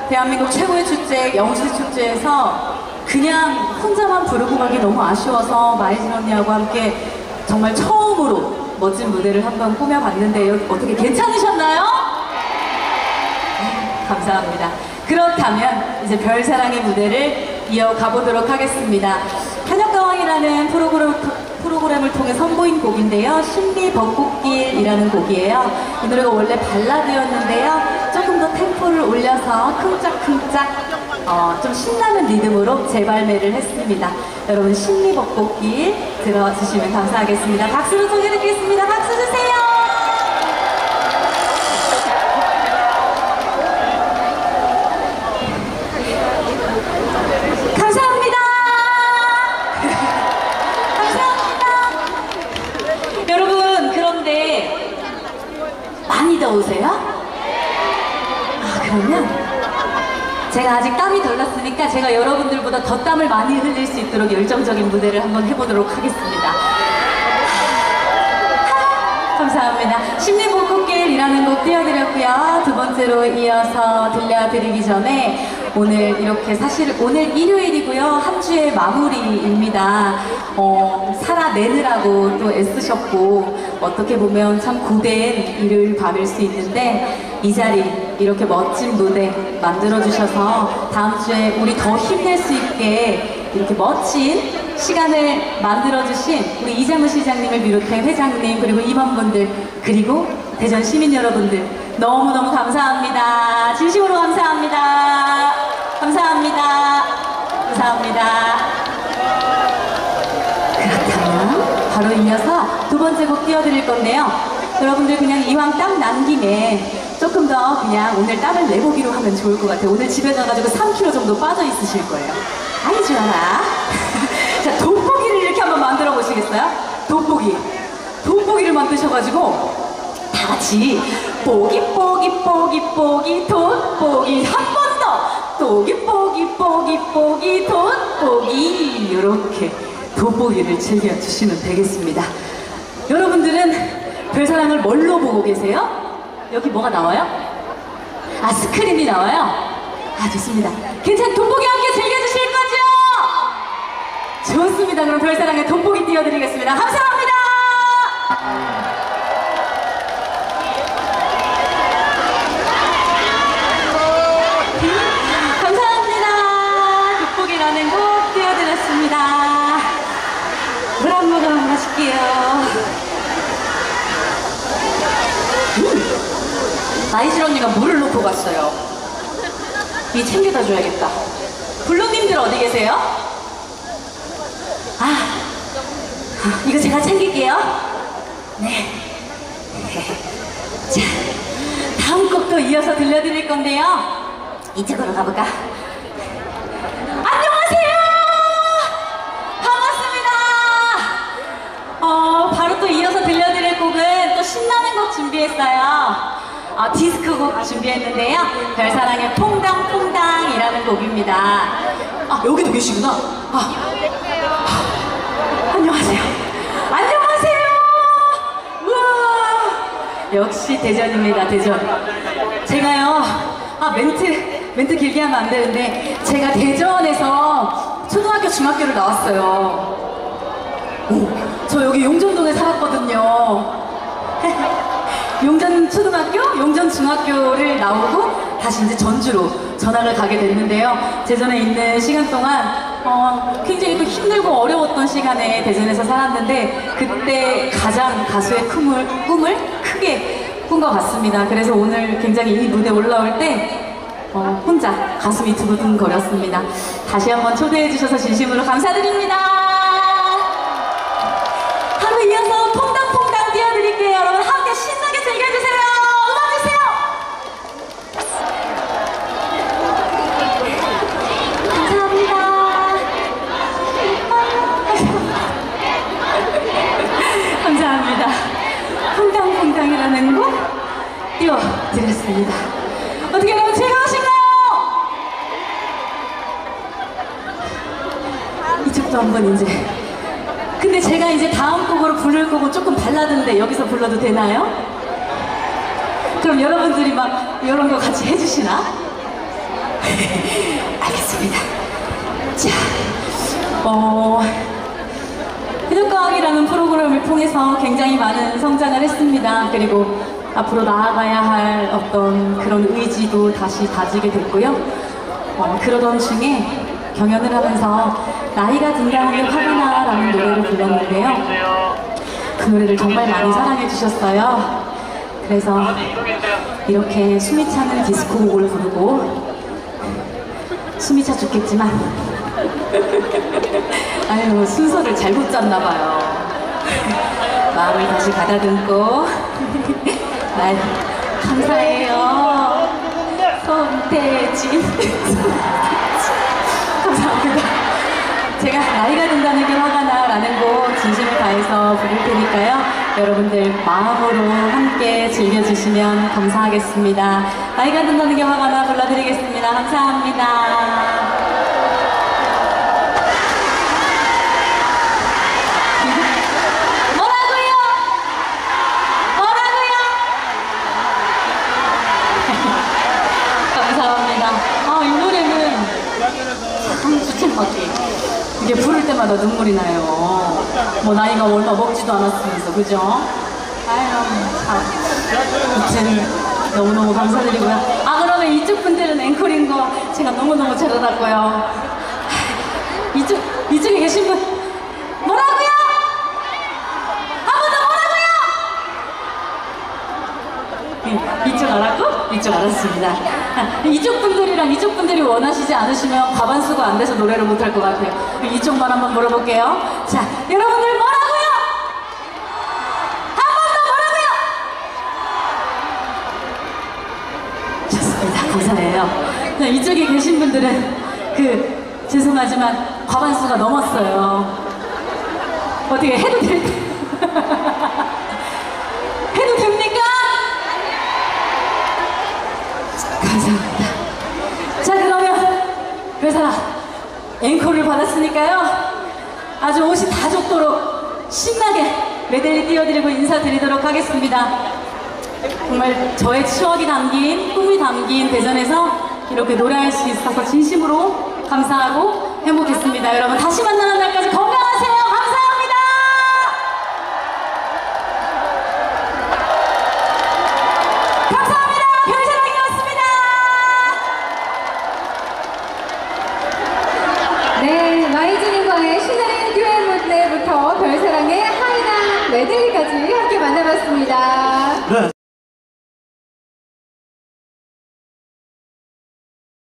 대한민국 최고의 축제 영시축제에서 그냥 혼자만 부르고 가기 너무 아쉬워서 마이진 언니하고 함께 정말 처음으로 멋진 무대를 한번 꾸며봤는데요. 어떻게 괜찮으셨나요? 감사합니다. 그렇다면 이제 별사랑의 무대를 이어가보도록 하겠습니다. 현역가왕이라는 프로그램을 통해 선보인 곡인데요. 신비벚꽃길이라는 곡이에요. 이 노래가 원래 발라드였는데요. 조금 더 템포를 올려서 쿵짝쿵짝 좀 신나는 리듬으로 재발매를 했습니다. 여러분 신비벚꽃길 들어주시면 감사하겠습니다. 박수로 소개드리겠습니다. 박수 주세요. 많이 더우세요? 그러면 제가 아직 땀이 덜 났으니까 제가 여러분들보다 더 땀을 많이 흘릴 수 있도록 열정적인 무대를 한번 해보도록 하겠습니다. 감사합니다. 신비벚꽃길이라는 곡 띄워드렸고요. 두 번째로 이어서 들려드리기 전에 오늘 이렇게 사실 오늘 일요일이고요. 한 주의 마무리입니다. 살아내느라고 또 애쓰셨고 어떻게 보면 참 고된 일요일 밤일 수 있는데 이 자리 이렇게 멋진 무대 만들어주셔서 다음 주에 우리 더 힘낼 수 있게 이렇게 멋진 시간을 만들어주신 우리 이재문 시장님을 비롯해 회장님 그리고 임원분들 그리고 대전 시민 여러분들 너무너무 감사합니다. 진심으로 감사합니다. 감사합니다. 감사합니다. 그렇다면 바로 이어서 두 번째 곡 띄워드릴 건데요. 여러분들 그냥 이왕 땀 난 김에 조금 더 그냥 오늘 땀을 내보기로 하면 좋을 것 같아요. 오늘 집에 가가지고 3kg 정도 빠져 있으실 거예요. 아이 좋아라. 자, 돋보기를 이렇게 한번 만들어 보시겠어요? 돋보기를 만드셔가지고 다 같이 뽀기 뽀기 뽀기 뽀기 돋보기 한 번 더 뽀기 뽀기 뽀기 뽀기 돋보기 이렇게 돋보기를 즐겨주시면 되겠습니다. 여러분들은 별사랑을 뭘로 보고 계세요? 여기 뭐가 나와요? 아, 스크린이 나와요? 아, 좋습니다. 괜찮은 돋보기 함께 즐겨주실 거죠? 좋습니다. 그럼 별사랑의 돋보기 띄워드리겠습니다. 감사합니다. 감사합니다. 돋보기라는 곡 띄워드렸습니다. 물 한 모금 마실게요. 나이질 언니가 물을 놓고 갔어요. 이 챙겨다 줘야겠다. 블루님들 어디 계세요? 이거 제가 챙길게요. 네. 자, 다음 곡도 이어서 들려드릴 건데요. 이쪽으로 가볼까? 안녕하세요! 반갑습니다! 바로 또 이어서 들려드릴 곡은 또 신나는 곡 준비했어요. 디스크 곡 준비했는데요. 별사랑의 퐁당퐁당이라는 곡입니다. 여기도 계시구나. 안녕하세요. 안녕하세요. 우와. 역시 대전입니다. 대전. 제가요. 멘트 길게 하면 안 되는데 제가 대전에서 초등학교 중학교를 나왔어요. 저 여기 용전동에 살았거든요. 용전 초등학교, 용전 중학교를 나오고 다시 이제 전주로 전학을 가게 됐는데요. 대전에 있는 시간 동안 굉장히 또 힘들고 어려웠던 시간에 대전에서 살았는데 그때 가장 가수의 꿈을 크게 꾼 것 같습니다. 그래서 오늘 굉장히 이 무대 올라올 때 혼자 가슴이 두근거렸습니다. 다시 한번 초대해 주셔서 진심으로 감사드립니다. 하루 이어서 퐁당퐁당 띄워드릴게요. 여러분 함께 신나게 즐겨주세요. 음악 주세요. 감사합니다. 감사합니다. 퐁당퐁당이라는 곡 띄워드렸습니다. 어떻게 여러분 즐거우신가요? 이쪽도 한번 이제. 근데 제가 이제 다음 곡으로 부를 곡은 조금 발라드인데 여기서 불러도 되나요? 그럼 여러분들이 막 이런 거 같이 해주시나? 알겠습니다. 자, 해적과학이라는 프로그램을 통해서 굉장히 많은 성장을 했습니다. 그리고 앞으로 나아가야 할 어떤 그런 의지도 다시 다지게 됐고요. 그러던 중에 경연을 하면서 나이가 든다는 게 화가 나라는 노래를 불렀는데요. 그 노래를 정말 많이 사랑해 주셨어요. 그래서 이렇게 숨이 차는 디스코곡을 부르고 숨이 차 죽겠지만 아유 순서를 잘못 짰나 봐요. 마음을 다시 가다듬고 날 감사해요 손태진 감사합니다. 제가 나이가 든다는 게 화가 나 라는 곡 진심을 다해서 부를 테니까요. 여러분들 마음으로 함께 즐겨주시면 감사하겠습니다. 나이가 든다는 게 화가 나 불러드리겠습니다. 감사합니다. 이게 부를 때마다 눈물이 나요. 뭐 나이가 얼마 먹지도 않았으면서 그죠? 아유 참 아무튼 너무너무 감사드리고요. 그러면 이쪽 분들은 앵콜인 거 제가 너무너무 잘 알았고요. 이쪽에 계신 분 뭐라고요? 한 번 더 뭐라고요? 네, 이쪽 알았고 이쪽 알았습니다. 이쪽 분들이랑 이쪽 분들이 원하시지 않으시면 과반수가 안 돼서 노래를 못할 것 같아요. 이쪽만 한번 물어볼게요. 자, 여러분들 뭐라고요? 한 번 더 뭐라고요? 좋습니다. 감사해요. 이쪽에 계신 분들은 죄송하지만 과반수가 넘었어요. 어떻게 해도 될까? 해도 됩니까? 감사합니다. 자, 그러면 회사 앵콜을 받았으니까요. 아주 옷이 다 젖도록 신나게 메들리 띄워드리고 인사드리도록 하겠습니다. 정말 저의 추억이 담긴, 꿈이 담긴 대전에서 이렇게 노래할 수 있어서 진심으로 감사하고 행복했습니다. 여러분 다시 만나는 날까지 건강